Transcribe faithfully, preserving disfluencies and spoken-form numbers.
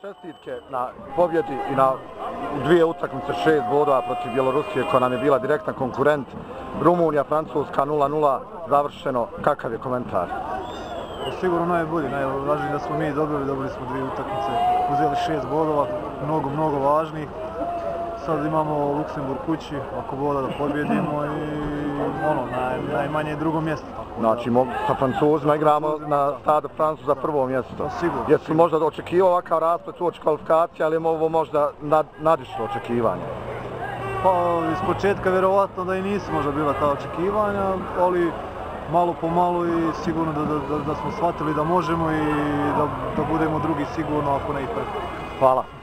Čestitke na pobjedi i na dvije utakmice, šest bodova protiv Bjelorusije koja nam je bila direktan konkurent. Rumunija, Francuska nula nula, završeno. Kakav je komentar? Sigurno najbolji, najvažniji da smo mi dobili, dobili smo dvije utakmice, uzeli šest bodova, mnogo, mnogo važnih. Sad imamo Luksemburg kući, ako boda da pobjedimo i ono, naj, najmanje drugo mjesto. Znači, sa Francuzima igramo na Stade de France za prvo mjesto. Sigurno. Jesu možda očekivao ovakav rasplet uoči kvalifikacija, ali je ovo možda nad, nadišlo očekivanja? Pa, iz početka vjerovatno da i nisu možda bila ta očekivanja, ali malo po malo i sigurno da, da, da smo shvatili da možemo i da, da budemo drugi sigurno, ako ne i prvi. Hvala.